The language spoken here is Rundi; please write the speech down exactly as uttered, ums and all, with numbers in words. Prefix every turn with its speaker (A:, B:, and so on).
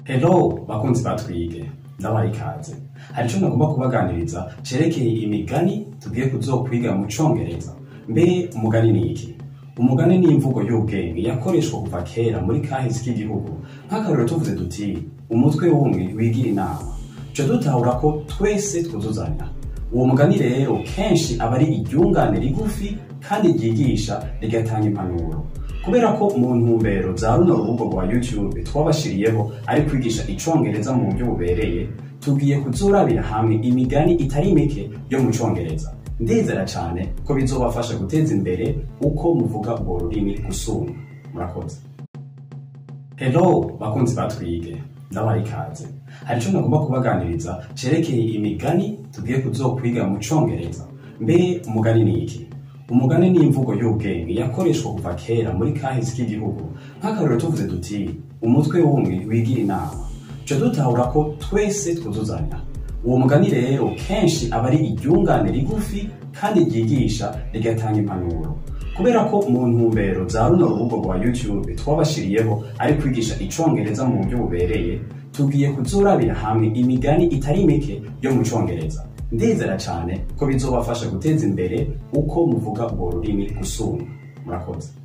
A: Hello bakunzi batwige ndabaye ikaze. Hari ico nagomba kubaganiriza cerekeye imigani tugiye kuzokwiga mu Congereza. Mbe umugani ni iki? Umugani ni imvugo y'ubwenge yakoreshwa kuva kera muri kahise k'igihugu. Nk'akarorero tuvuze duti umutwe w'umwe wigira inama. Cyo dutahura ko twese twuzuzanya. Uwo mugani rero kenshi aba ari iryungane rigufi kandi ryigisha rigatanga impanuro. Kubera ko mu ntumbero za runo rubuga rwa YouTube twabashiriyeho ari kwigisha icongereza mu buryo bubereye, tugiye kuzurabira hamwe imigani itari mike yo mu Congereza. Ndizera cyane ko bizobafasha guteza imbere uko muvuga ubwo rurimi gusumba. Murakoze. Hello bakunzi batwige ndabaye ikaze. Hari ico nagomba kubaganiriza cerekeye imigani tugiye kuzokwiga mu Congereza. Mbe umugani ni iki? Umugani ni imvugo y'ubwenge yakoreshwa kuva kera muri kahise k'igihugu. Nk'akarorero tuvuze duti umutwe w'umwe wigira inama. Cyo dutahura ko twese twuzuzanya. Uwo mugani rero kenshi aba ari iryungane rigufi kandi ryigisha rigatanga impanuro. Kubera ko mu ntumbero za runo rubuga rwa YouTube twabashiriyeho ari kwigisha icongereza mu buryo bubereye, tugiye kuzurabira hamwe imigani itari mike yo mu Congereza. Ndizera cyane ko bizobafasha guteza imbere uko muvuga ubwo rurimi gusumba. Murakoze.